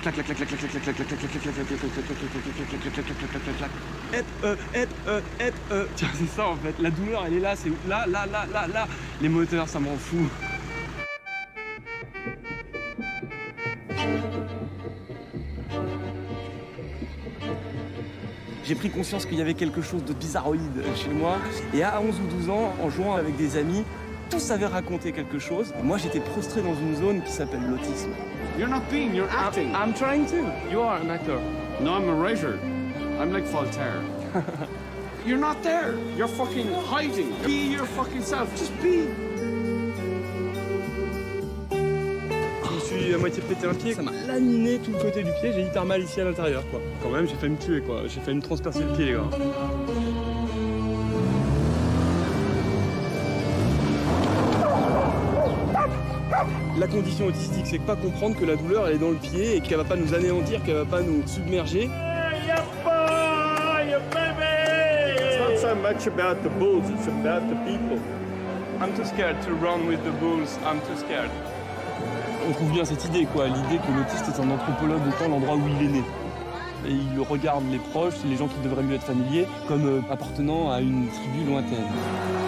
Clac, clac, clac, clac, clac, clac, clac, clac, clac, clac, clac, clac. Tiens, c'est ça en fait. La douleur, elle est là, c'est là. Les moteurs, ça m'en fout. J'ai pris conscience qu'il y avait quelque chose de bizarroïde chez moi. Et à 11 ou 12 ans, en jouant avec des amis, tous avaient raconté quelque chose. Moi, j'étais prostré dans une zone qui s'appelle l'autisme. You're not being, you're acting. I'm trying to. You are an actor. No, I'm a writer. I'm like Voltaire. You're not there. You're fucking hiding. Be your fucking self. Just be. Je me suis à moitié pété un pied. Ça m'a laminé tout le côté du pied. J'ai hyper mal ici à l'intérieur, quoi. Quand même, j'ai failli me tuer, quoi. J'ai failli me transpercer le pied, les gars. La condition autistique, c'est pas comprendre que la douleur, elle est dans le pied et qu'elle va pas nous anéantir, qu'elle va pas nous submerger. It's not so much about the bulls, it's about the people. I'm too scared to run with the bulls. I'm too scared. On trouve bien cette idée, quoi, l'idée que l'autiste est un anthropologue autant l'endroit où il est né. Et il regarde les proches, les gens qui devraient lui être familiers, comme appartenant à une tribu lointaine.